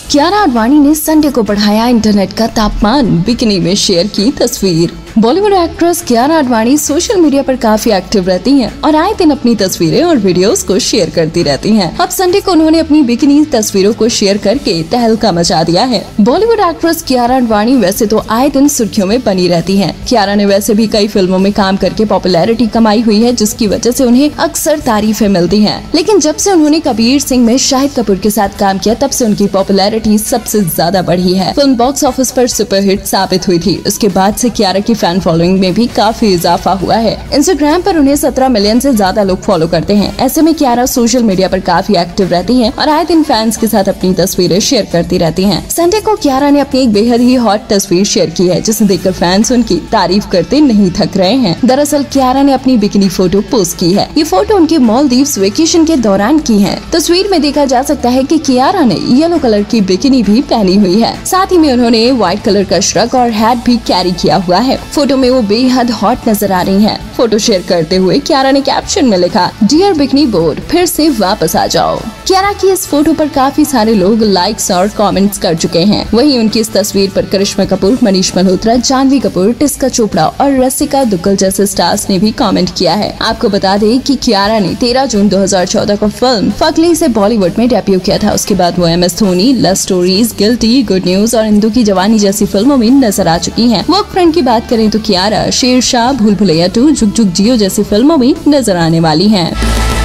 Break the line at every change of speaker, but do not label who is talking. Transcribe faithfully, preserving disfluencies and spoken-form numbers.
कियारा आडवाणी ने संडे को बढ़ाया इंटरनेट का तापमान, बिकिनी में शेयर की तस्वीर। Bollywood actress Kiara Advani social media पर काफी एक्टिव रहती हैं और आए दिन अपनी तस्वीरें और वीडियोस को शेयर करती रहती हैं। अब संडे को उन्होंने अपनी बिकिनी तस्वीरों को शेयर करके तहलका मचा दिया है। बॉलीवुड एक्ट्रेस कियारा आडवाणी वैसे तो आए दिन सुर्खियों में बनी रहती हैं। कियारा ने वैसे भी कई फिल्मों में काम करके पॉपुलैरिटी कमाई हुई है, जिसकी वजह से उन्हें अक्सर तारीफें मिलती हैं। लेकिन जब से उन्होंने कबीर सिंह में शाहिद कपूर के साथ काम किया, तब से उनकी पॉपुलैरिटी सबसे ज्यादा बढ़ी है। फिल्म बॉक्स ऑफिस पर सुपरहिट साबित हुई थी। उसके बाद से कियारा की फैन फॉलोइंग में भी काफी इजाफा हुआ है। इंस्टाग्राम पर उन्हें सत्रह मिलियन से ज्यादा लोग फॉलो करते हैं। ऐसे में कियारा सोशल मीडिया पर काफी एक्टिव रहती हैं और आए दिन फैंस के साथ अपनी तस्वीरें शेयर करती रहती हैं। संडे को कियारा ने अपनी एक बेहद ही हॉट तस्वीर शेयर की है, जिसे देखकर फैंस उनकी तारीफ करते नहीं थक रहे हैं। दरअसल कियारा ने अपनी बिकिनी फोटो पोस्ट की है। ये फोटो उनके मालदीव्स वेकेशन के दौरान की है। तस्वीर में देखा जा सकता है कि कियारा ने येलो कलर की बिकिनी भी पहनी हुई है। साथ ही में उन्होंने व्हाइट कलर का श्रग और हैट भी कैरी किया हुआ है। फोटो में वो बेहद हॉट नजर आ रही हैं। फोटो शेयर करते हुए कियारा ने कैप्शन में लिखा, डियर बिकिनी बोर्ड, फिर से वापस आ जाओ। कियारा की इस फोटो पर काफी सारे लोग लाइक्स और कमेंट्स कर चुके हैं। वहीं उनकी इस तस्वीर पर करिश्मा कपूर, मनीष मल्होत्रा, जानवी कपूर, टिस्का चोपड़ा और रसिका दुग्गल जैसे स्टार्स ने भी कमेंट किया है। आपको बता दें कि कियारा ने तेरह जून दो हज़ार चौदह को फिल्म फगली से बॉलीवुड में डेब्यू किया था। उसके बाद वो M S Dhoni, love stories, guilty, good news और इंदु की जवानी जैसी फिल्मों में नजर आ चुकी हैं। वर्क फ्रंट की बात करें तो कियारा शेरशाह, भूल भुलैया टू, जुग जुग जियो जैसी फिल्मों में नजर आने वाली हैं।